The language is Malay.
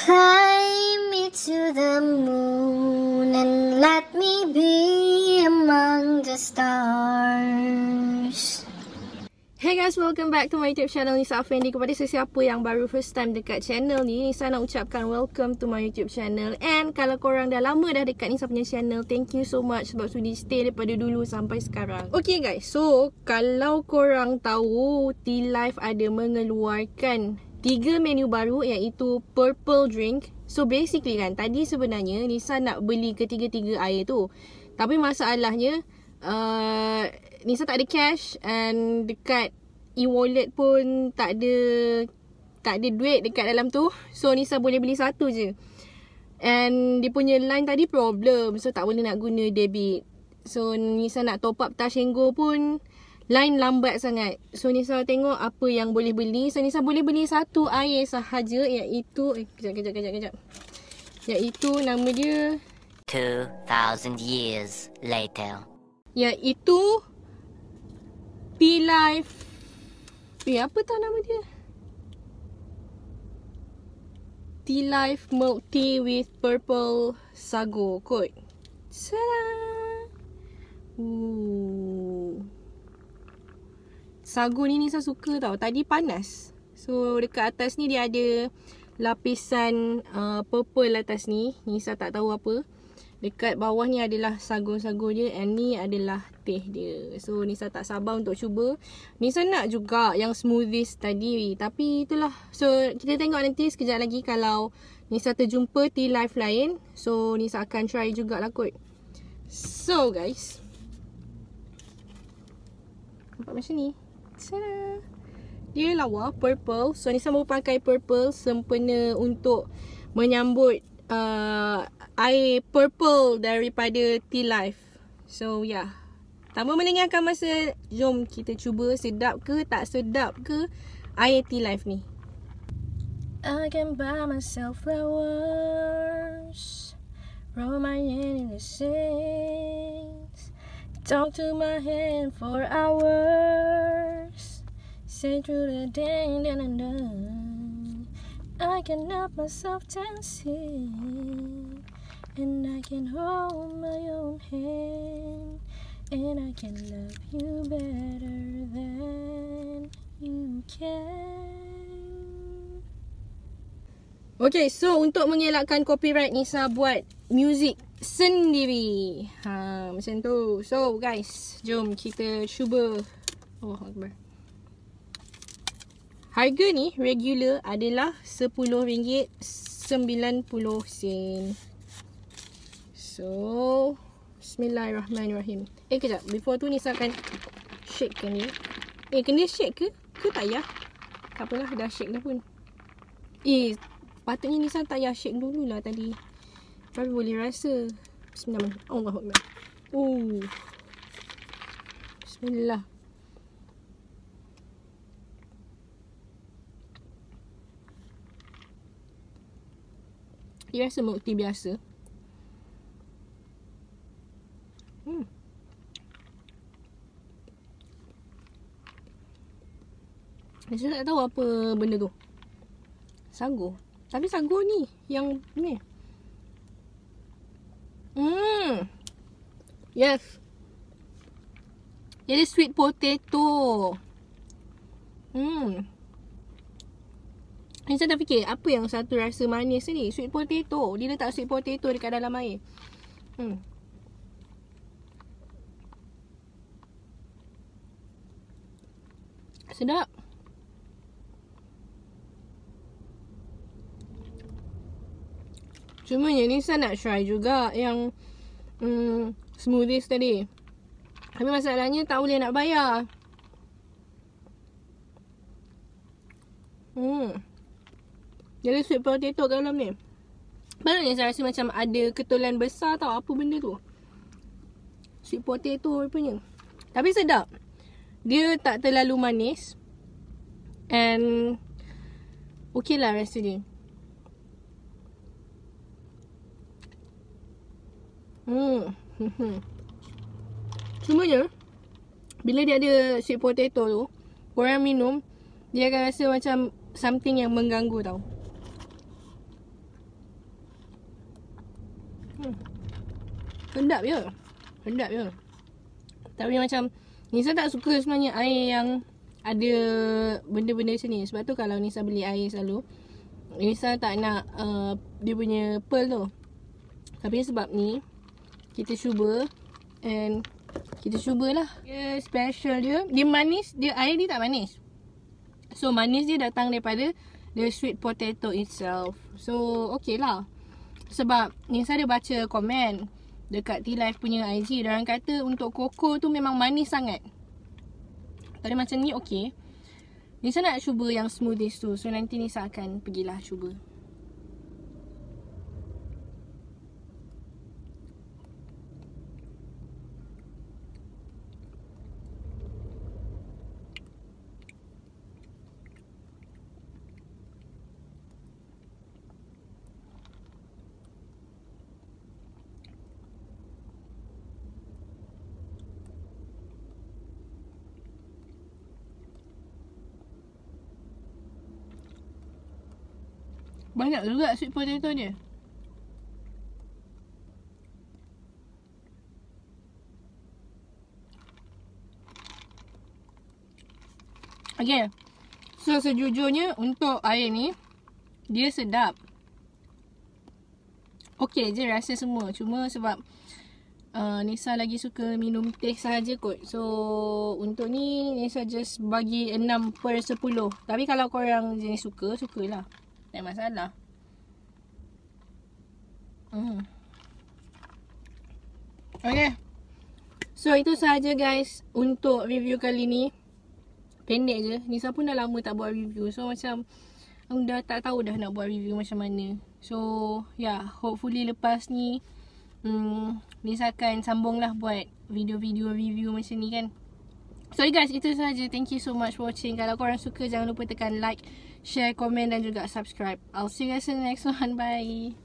Fly me to the moon and let me be among the stars. Hey guys, welcome back to my YouTube channel Nisa Affendi. Kepada sesiapa yang baru first time dekat channel ni, Nisa nak ucapkan welcome to my YouTube channel. And kalau korang dah lama dah dekat Nisa punya channel, thank you so much sebab sudi stay daripada dulu sampai sekarang. Okay guys, so kalau korang tahu Tealive ada mengeluarkan 3 menu baru, iaitu purple drink. So basically kan, tadi sebenarnya Nisa nak beli ketiga-tiga air tu, tapi masalahnya Nisa tak ada cash, and dekat e-wallet pun tak ada duit dekat dalam tu. So Nisa boleh beli satu je, and dia punya line tadi problem, so tak boleh nak guna debit. So Nisa nak top up Touch 'n Go pun line lambat sangat. So Nisa tengok apa yang boleh beli. So Nisa boleh beli satu air sahaja, iaitu kejap. Iaitu nama dia 2000 years later. Iaitu Tealive. Apa tau nama dia? Tealive milk tea with purple sago kot. Sago ni Nisa suka tau. Tadi panas. So dekat atas ni dia ada lapisan purple atas ni. Nisa tak tahu apa. Dekat bawah ni adalah sago-sago dia, and ni adalah teh dia. So Nisa tak sabar untuk cuba. Nisa nak juga yang smoothies tadi, tapi itulah. So kita tengok nanti sekejap lagi kalau Nisa terjumpa Tealive lain. So Nisa akan try jugalah kot. So guys, nampak macam ni. Tada! Dia lawa purple. So Nisa mau pakai purple sempena untuk menyambut air purple daripada Tealive. So yeah, tanpa melengahkan masa, jom kita cuba sedap ke tak sedap ke air Tealive ni. I can buy myself flowers, roll my hand in the sands, talk to my hand for hours, say through the day, I can help myself dancing, and I can hold my own hand, and I can love you better than you can. Okay, so untuk mengelakkan copyright, Nisa buat music sendiri. Macam tu. So guys, jom kita cuba. Oh Akbar. Harga ni regular adalah RM10.90. So bismillahirrahmanirrahim. Kejap, before tu Nisa akan shakekan ni. Kena shake ke? Ke tak payah? Tak apalah, dah shake dah pun. Patutnya Nisa tak payah shake dululah tadi, baru boleh rasa. Bismillahirrahmanirrahim. Allahuakbar. Bismillah. Dia rasa milk tea biasa. Saya tak tahu apa benda tu. Sago. Tapi sago ni yang ni. Yes. Jadi sweet potato. Saya dah fikir apa yang satu rasa manis ni. Sweet potato. Dia letak sweet potato dekat dalam air. Sedap. Cuma yang Nisa nak try juga yang smoothies tadi. Tapi masalahnya tak boleh nak bayar. Dia ada sweet potato kat dalam ni. Baru ni saya rasa macam ada ketulan besar tau. Apa benda tu? Sweet potato rupanya. Tapi sedap. Dia tak terlalu manis, and okey lah rasa dia. Cumanya bila dia ada sweet potato tu, korang minum, dia akan rasa macam something yang mengganggu tau. Sedap je. Sedap je. Tapi macam Nisa tak suka sebenarnya air yang ada benda-benda macam ni. Sebab tu kalau Nisa beli air selalu, Nisa tak nak dia punya pearl tu. Tapi sebab ni kita cuba. And kita cubalah. Dia special dia. Dia manis. Air dia tak manis. So manis dia datang daripada the sweet potato itself. So okay lah. Sebab Nisa ada baca komen dekat Tealive punya IG. Diorang kata untuk koko tu memang manis sangat. Tapi macam ni okay. Nisa nak cuba yang smoothies tu. So nanti Nisa akan pergilah cuba. Banyak juga sweet potato dia. Okay. So sejujurnya untuk air ni dia sedap. Okay je rasa semua. Cuma sebab Nisa lagi suka minum teh sahaja kot. So untuk ni Nisa just bagi 6/10. Tapi kalau korang jenis sukalah. Tak masalah. Okay. So itu sahaja guys untuk review kali ni. Pendek je. Nisa pun dah lama tak buat review. So macam dah tak tahu dah nak buat review macam mana. So yeah, hopefully lepas ni Nisa akan sambung lah buat video-video review macam ni kan. Sorry guys, itu sahaja. Thank you so much for watching. Kalau korang suka, jangan lupa tekan like, share, komen dan juga subscribe. I'll see you guys in the next one. Bye.